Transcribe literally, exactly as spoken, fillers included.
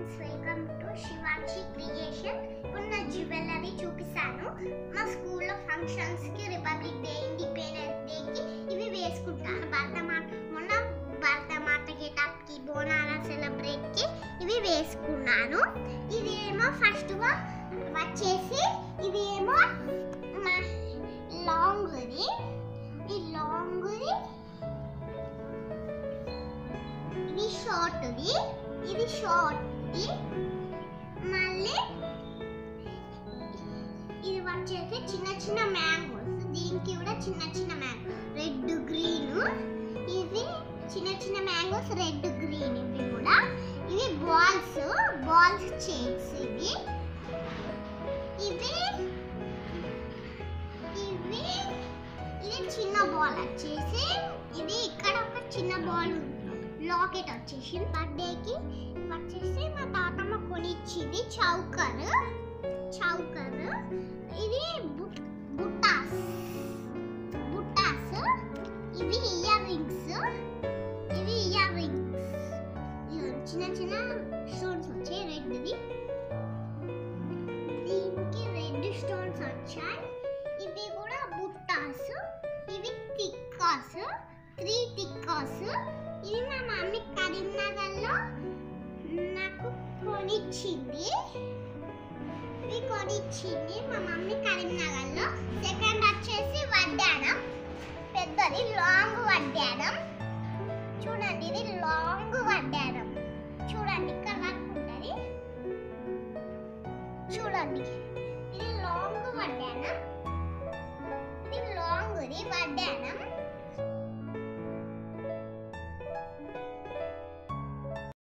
Friends, welcome to Shivakshi creation. ఉన్న jewellery చూపిస్తాను. మా స్కూల్లో ఫంక్షన్స్ కి, రిపబ్లిక్ డే, ఇండిపెండెన్స్ డే కి ఇవి వేసుకుంటాను. భరతమాత మొన్న భరతమాత గెటప్ కి, బోనాల సెలబ్రేట్ కి ఇవి వేసుకున్నాను. ఇదేమో ఫస్ట్ గా వచ్చేసి ఇది ఏమో లాంగ్ది, ఈ లాంగ్ది, ఇది షార్ట్ది, ఇది షార్ట్ది, మళ్ళీ ఇది వచ్చేసి చిన్న చిన్న మ్యాంగోస్. దీనికి కూడా చిన్న చిన్న మ్యాంగో, రెడ్ గ్రీన్, ఇవి చిన్న చిన్న మ్యాంగోస్, రెడ్ గ్రీన్. ఇవి కూడా ఇవి బాల్స్, బాల్స్ చైన్స్. ఇవి ఇవి ఇవి ఇది చిన్న బాల్ వచ్చేసి, ఇది ఇక్కడ ఒక చిన్న బాల్ ఉంది. లాకెట్ వచ్చేసి బర్త్డేకి వచ్చేసి మా తాతమ్మ కొనిచ్చింది. Choker, choker. ఇది బుట్టాస్, బుట్టాస్. ఇవి ఇయర్ రింగ్స్, ఇవి ఇయర్ రింగ్స్. చిన్న చిన్న స్టోన్స్ వచ్చాయి రెడ్వి. దీనికి రెడ్ స్టోన్స్ వచ్చాయి. ఇవి కూడా బుట్టాస్. ఇవి టిక్కాస్, త్రీ టిక్కాస్. ఇవి మా మమ్మీ కరీంనగర్లో నాకు కొనిచ్చింది. ఇవి కొనిచ్చింది మా మమ్మీ కరీంనగర్లో. సెకండ్ వచ్చేసి వడ్డానం, పెద్దది లాంగ్ వడ్డానం. చూడండి, ఇది లాంగ్ వడ్డానం. చూడండి, ఇక్కడ వరకు ఉంటుంది. చూడండి, ఇది లాంగ్ వడ్డానం. ఇది లాంగ్, ఇది వడ్డానం.